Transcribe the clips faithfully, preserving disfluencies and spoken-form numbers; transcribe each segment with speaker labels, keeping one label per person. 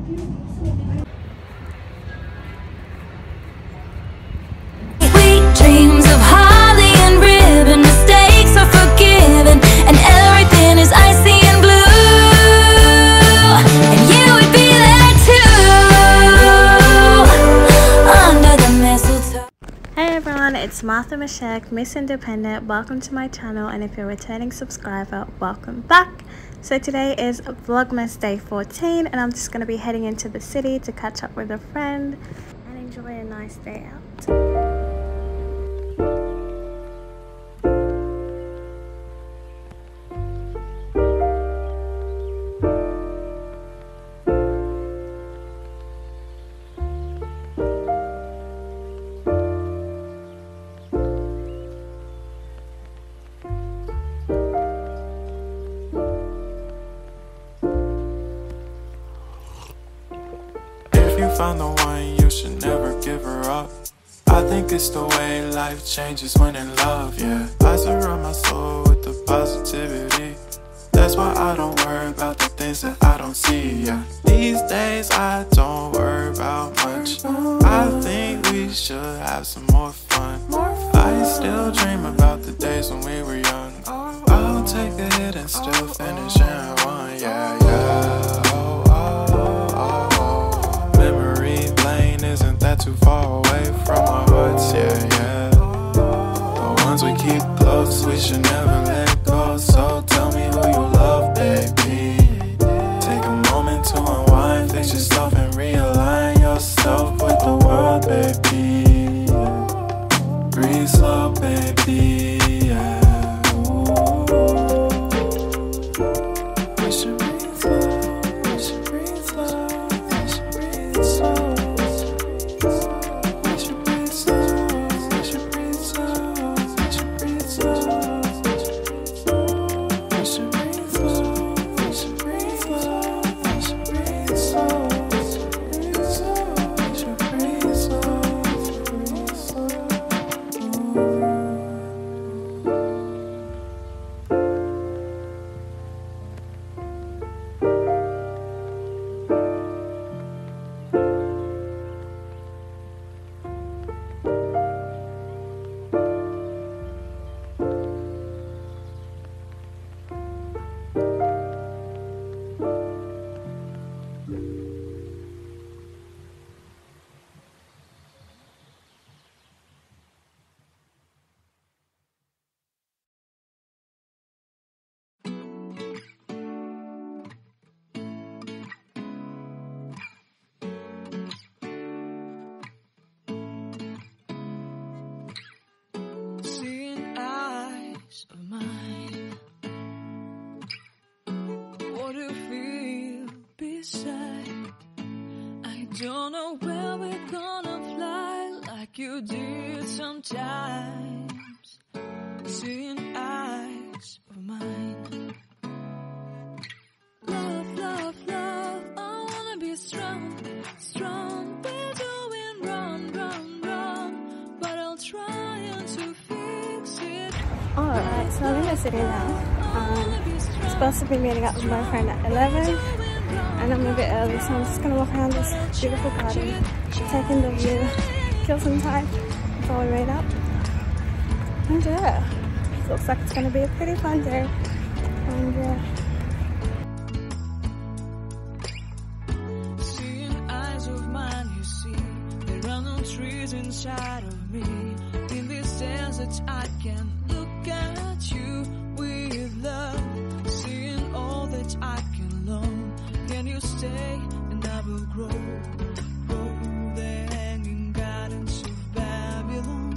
Speaker 1: Dreams of holly and ribbon, mistakes are forgiven, and everything is icy and blue. And you would be there too, under the mistletoe.
Speaker 2: Hey everyone, it's Martha Michelle, Miss Independent. Welcome to my channel, and if you're a returning subscriber, welcome back. So today is Vlogmas day fourteen, and I'm just going to be heading into the city to catch up with a friend and enjoy a nice day out.
Speaker 3: Found the one, you should never give her up. I think it's the way life changes when in love, yeah. I surround my soul with the positivity. That's why I don't worry about the things that I don't see, yeah. These days I don't worry about much. I think we should have some more fun. I still dream about the days when we were young. I'll take a hit and still finish in one, yeah, yeah. Too far away from our hearts, yeah, yeah. The ones we keep close, we should never let go. So tell me who you love, baby. Take a moment to unwind, fix yourself and realign yourself with the world, baby. Breathe slow, baby, yeah. We should breathe slow, we should breathe slow, we should breathe slow.
Speaker 4: Of mine, what do you feel beside? I don't know where we're gonna fly like you did sometimes. Seeing eyes of mine. Love, love, love, I wanna be strong, strong. We're doing wrong, wrong, wrong, but I'll try to fix it.
Speaker 2: Alright, so I'm in the city now. Um, I'm supposed to be meeting up with my friend at eleven, and I'm a bit early, so I'm just going to walk around this beautiful garden, take in the view, kill some time before we meet up. And yeah, looks like it's going to be a pretty fun day. And yeah.
Speaker 4: Seeing eyes of mine, you see, there are no trees inside of me. In this desert, I can look at you with love, seeing all that I can learn. Can you stay and I will grow? Oh, the hanging gardens of Babylon.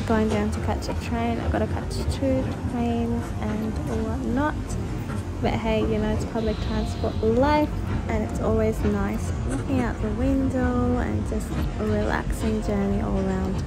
Speaker 2: going down to catch a train. I've got to catch two trains and whatnot. But hey, you know, it's public transport life, and it's always nice looking out the window and just a relaxing journey all around.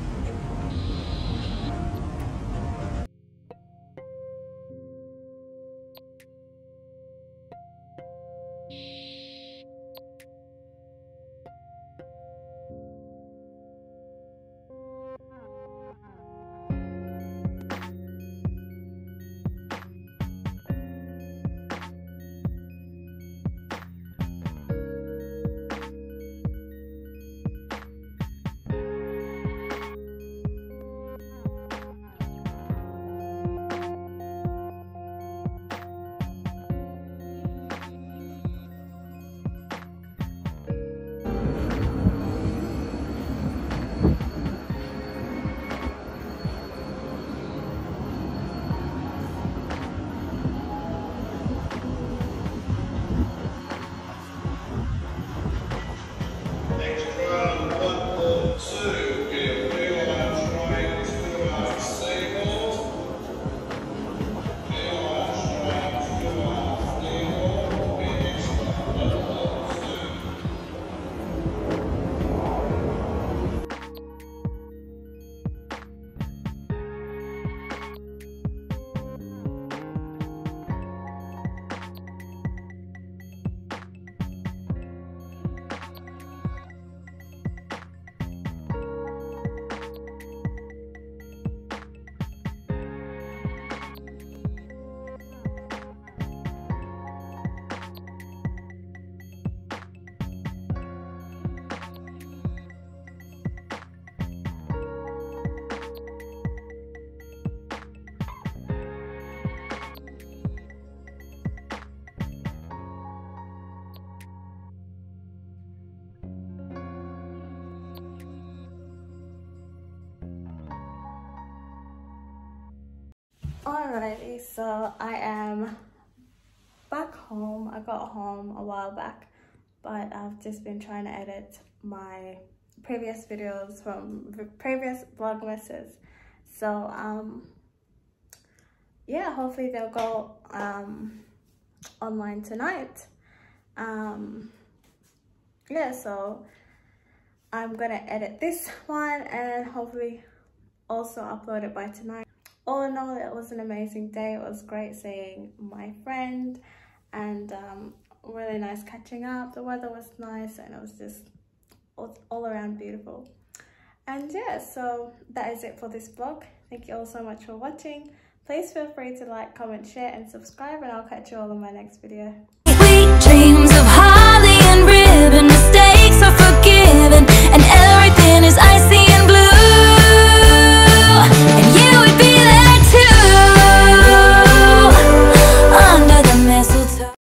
Speaker 2: Alrighty, so I am back home. I got home a while back, but I've just been trying to edit my previous videos from previous Vlogmases. So um yeah, hopefully they'll go um online tonight. Um yeah, so I'm gonna edit this one and hopefully also upload it by tonight. All in all, it was an amazing day. It was great seeing my friend, and um, really nice catching up. The weather was nice, and it was just all, all around beautiful. And yeah, so that is it for this vlog. Thank you all so much for watching. Please feel free to like, comment, share, and subscribe, and I'll catch you all in my next video.
Speaker 1: Sweet dreams.